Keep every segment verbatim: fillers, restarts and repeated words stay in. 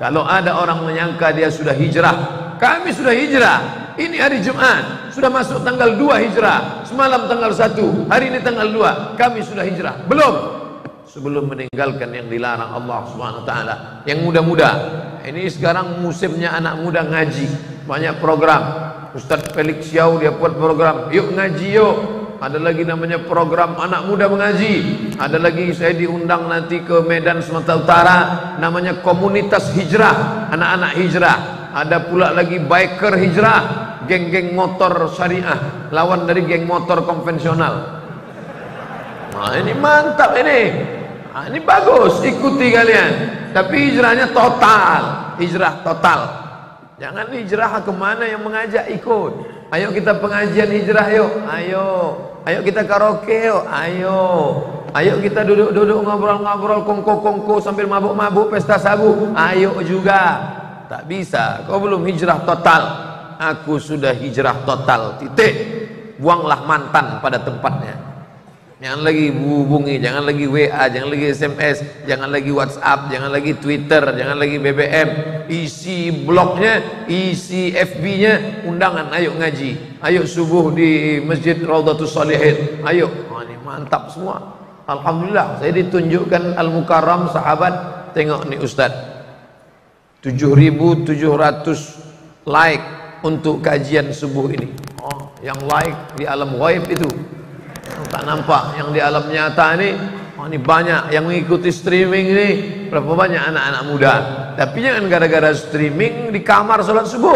Kalau ada orang menyangka dia sudah hijrah, kami sudah hijrah. Ini hari Jumat, sudah masuk tanggal dua hijrah. Semalam tanggal satu, hari ini tanggal dua. Kami sudah hijrah. Belum. Sebelum meninggalkan yang dilarang Allah Subhanahu wa taala. Yang muda-muda. Ini sekarang musimnya anak muda ngaji. Banyak program. Ustaz Felix Xiao dia buat program. Yuk ngaji yuk. Ada lagi namanya program anak muda mengaji. Ada lagi saya diundang nanti ke Medan Sumatera Utara, namanya komunitas hijrah, anak-anak hijrah. Ada pula lagi biker hijrah, geng-geng motor syariah lawan dari geng motor konvensional. Nah ini mantap ini. Nah, ini bagus, ikuti kalian. Tapi hijrahnya total, hijrah total. Jangan hijrah kemana yang mengajak ikut. Ayo kita pengajian hijrah yuk, ayo. Ayo kita karaoke yuk, ayo. Ayo kita duduk-duduk ngobrol-ngobrol kongko-kongko sambil mabuk-mabuk pesta sabu, ayo juga. Tak bisa, kau belum hijrah total. Aku sudah hijrah total, titik. Buanglah mantan pada tempatnya. Jangan lagi hubungi, jangan lagi W A, jangan lagi S M S, jangan lagi WhatsApp, jangan lagi Twitter, jangan lagi B B M. Isi blognya, isi F B-nya, undangan, ayo ngaji, ayo subuh di Masjid Raudhatus Shalihin, ayo. Oh, ini mantap semua. Alhamdulillah, saya ditunjukkan Al-Mukarram sahabat. Tengok nih Ustaz, tujuh ribu tujuh ratus like untuk kajian subuh ini. Oh, yang like di alam ghaib itu tak nampak, yang di alam nyata ini, oh ini banyak yang mengikuti streaming ini. Berapa banyak anak-anak muda. Tapi jangan gara-gara streaming di kamar sholat subuh.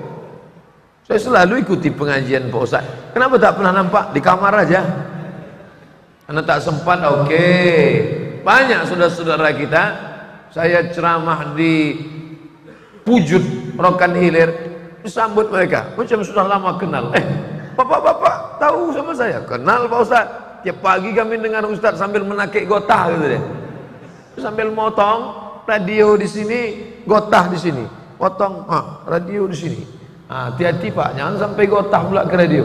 Saya selalu ikuti pengajian Pak Ustaz. Kenapa tak pernah nampak? Di kamar aja. Karena tak sempat, oke okay. Banyak saudara-saudara kita, saya ceramah di Pujut Rokan Hilir, disambut mereka macam sudah lama kenal. Eh bapak-bapak tahu sama saya? Kenal Pak Ustaz. Tiap pagi kami dengar Ustaz sambil menakik gotah gitu deh. Sambil motong radio di sini, gotah di sini. Potong, ah, radio di sini. Hati-hati Pak, jangan sampai gotah pula ke radio.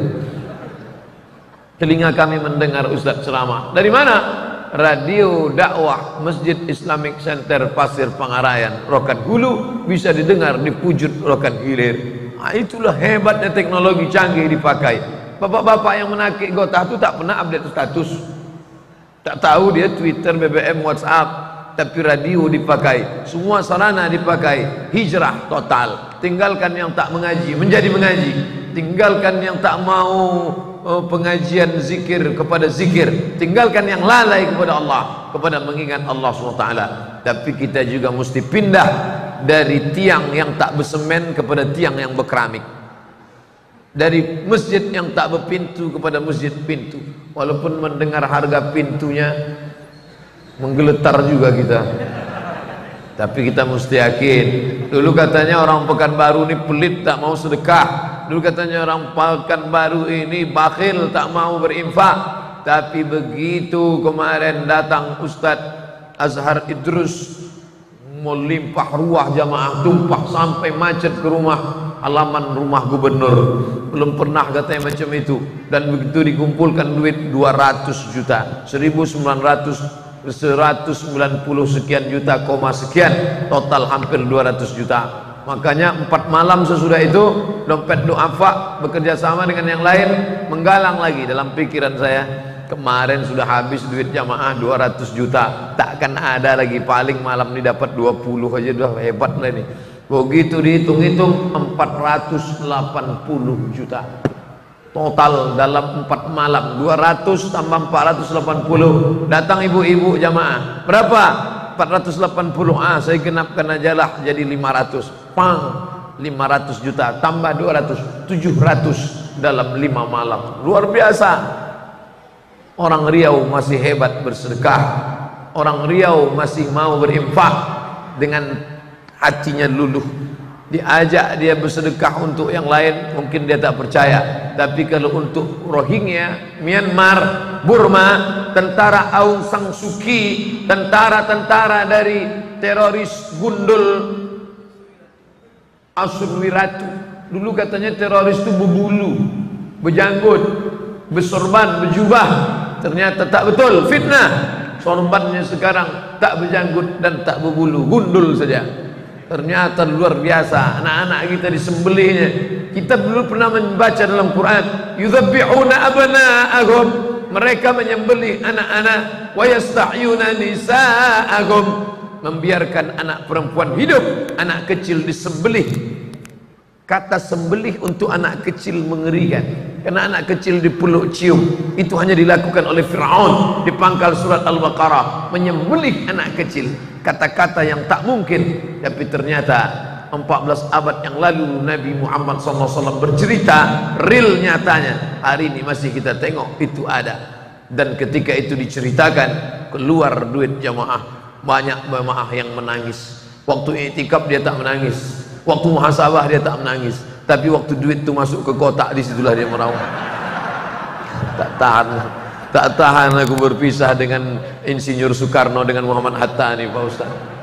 Telinga kami mendengar Ustaz ceramah. Dari mana? Radio dakwah Masjid Islamic Center Pasir Pangarayan, Rokan Hulu, bisa didengar di Pujut Rokan Hilir. Nah, itulah hebatnya teknologi canggih dipakai. Bapak-bapak yang menakik gotah itu tak pernah update status, tak tahu dia Twitter, B B M, WhatsApp, tapi radio dipakai, semua sarana dipakai. Hijrah total. Tinggalkan yang tak mengaji menjadi mengaji, tinggalkan yang tak mau oh, pengajian zikir kepada zikir, tinggalkan yang lalai kepada Allah, kepada mengingat Allah subhanahu wa taala. Tapi kita juga mesti pindah dari tiang yang tak bersemen kepada tiang yang berkeramik, dari masjid yang tak berpintu kepada masjid pintu. Walaupun mendengar harga pintunya menggeletar juga kita, tapi kita mesti yakin. Dulu katanya orang Pekanbaru ini pelit, tak mau sedekah. Dulu katanya orang Pekanbaru ini bakhil, tak mau berinfak. Tapi begitu kemarin datang Ustadz Azhar Idrus, melimpah ruah jamaah, tumpah sampai macet ke rumah, halaman rumah gubernur. Belum pernah katanya macam itu. Dan begitu dikumpulkan duit dua ratus juta, seribu sembilan ratus, seratus sembilan puluh sekian juta, koma sekian, total hampir dua ratus juta. Makanya empat malam sesudah itu dompet duafa bekerja sama dengan yang lain menggalang lagi dalam pikiran saya. Kemarin sudah habis duit jamaah dua ratus juta, takkan ada lagi, paling malam ini dapat dua puluh aja udah hebat lah ini. Begitu dihitung-hitung empat ratus delapan puluh juta total dalam empat malam. Dua ratus tambah empat ratus delapan puluh, datang ibu-ibu jamaah, berapa? Empat ratus delapan puluh, ah saya genapkan aja lah jadi lima ratus. Pang, lima ratus juta tambah dua ratus, tujuh ratus dalam lima malam. Luar biasa. Orang Riau masih hebat bersedekah, orang Riau masih mau berinfak dengan hatinya luluh. Diajak dia bersedekah untuk yang lain, mungkin dia tak percaya. Tapi kalau untuk Rohingya, Myanmar, Burma, tentara Aung San Suu Kyi, tentara-tentara dari teroris gundul Asunwiratu. Dulu katanya teroris itu berbulu, berjanggut, bersorban, berjubah. Ternyata tak betul, fitnah. Sorbannya sekarang tak berjanggut dan tak berbulu, gundul saja. ternyata luar biasa anak-anak kita disembelihnya. Kita dulu pernah membaca dalam Quran, yudzabbihuna abna'ahum, mereka menyembelih anak-anak, wa yastahyuna nisa'ahum, membiarkan anak perempuan hidup, anak kecil disembelih. Kata sembelih untuk anak kecil mengerikan, karena anak kecil dipeluk cium. Itu hanya dilakukan oleh Fir'aun di pangkal surat Al-Baqarah, menyembelih anak kecil. Kata-kata yang tak mungkin, tapi ternyata empat belas abad yang lalu Nabi Muhammad shallallahu alaihi wasallam bercerita real nyatanya. Hari ini masih kita tengok itu ada. Dan ketika itu diceritakan, keluar duit jamaah, banyak jamaah yang menangis. Waktu i'tikaf dia tak menangis, waktu muhasabah dia tak menangis, tapi waktu duit itu masuk ke kotak, disitulah dia merawat. Tak tahan, tak tahan aku berpisah dengan Insinyur Soekarno dengan Muhammad Hatta nih Pak Ustaz.